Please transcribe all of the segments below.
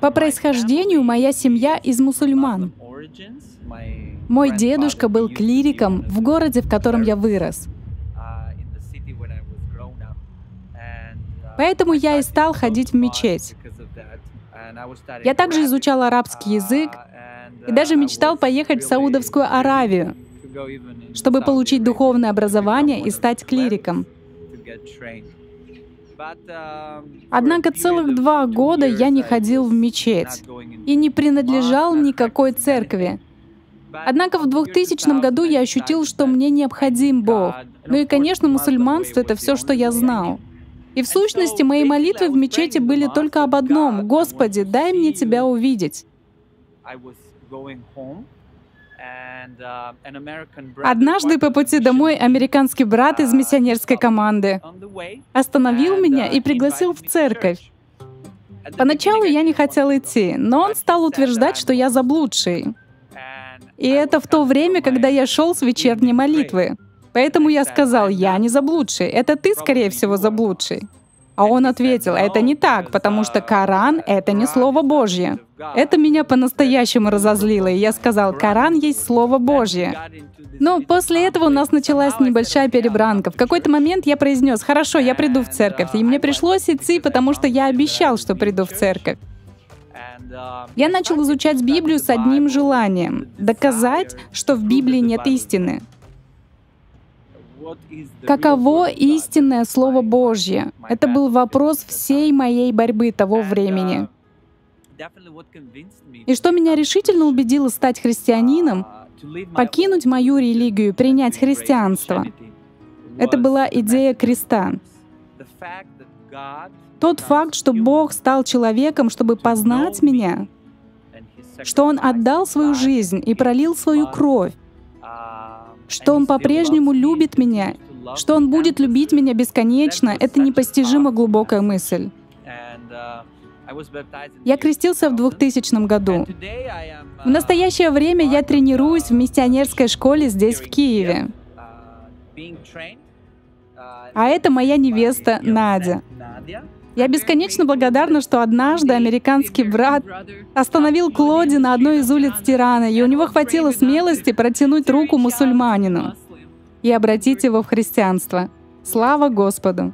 По происхождению моя семья из мусульман. Мой дедушка был клириком в городе, в котором я вырос. Поэтому я и стал ходить в мечеть. Я также изучал арабский язык и даже мечтал поехать в Саудовскую Аравию, чтобы получить духовное образование и стать клириком. Однако целых 2 года я не ходил в мечеть и не принадлежал никакой церкви. Однако в 2000 году я ощутил, что мне необходим Бог. Ну и, конечно, мусульманство — это все, что я знал. И в сущности, мои молитвы в мечети были только об одном: «Господи, дай мне Тебя увидеть». Однажды по пути домой американский брат из миссионерской команды остановил меня и пригласил в церковь. Поначалу я не хотел идти, но он стал утверждать, что я заблудший. И это в то время, когда я шел с вечерней молитвы. Поэтому я сказал: «Я не заблудший, это ты, скорее всего, заблудший». А он ответил: «Это не так, потому что Коран — это не Слово Божье». Это меня по-настоящему разозлило, и я сказал: «Коран есть Слово Божье». Но после этого у нас началась небольшая перебранка. В какой-то момент я произнес: «Хорошо, я приду в церковь». И мне пришлось идти, потому что я обещал, что приду в церковь. Я начал изучать Библию с одним желанием — доказать, что в Библии нет истины. Каково истинное Слово Божье? Это был вопрос всей моей борьбы того времени. И что меня решительно убедило стать христианином, покинуть мою религию, принять христианство, это была идея креста. Тот факт, что Бог стал человеком, чтобы познать меня, что Он отдал свою жизнь и пролил свою кровь, что Он по-прежнему любит меня, что Он будет любить меня бесконечно, это непостижимо глубокая мысль. Я крестился в 2000 году. В настоящее время я тренируюсь в миссионерской школе здесь, в Киеве. А это моя невеста Надя. Я бесконечно благодарна, что однажды американский брат остановил Клоди на одной из улиц Тирана, и у него хватило смелости протянуть руку мусульманину и обратить его в христианство. Слава Господу!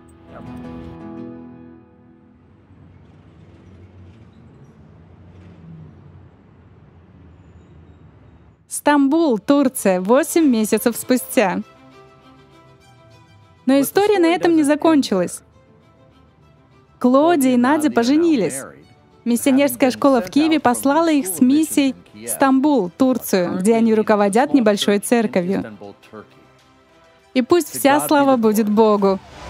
Стамбул, Турция, 8 месяцев спустя. Но история на этом не закончилась. Клоди и Надя поженились. Миссионерская школа в Киеве послала их с миссией в Стамбул, Турцию, где они руководят небольшой церковью. И пусть вся слава будет Богу.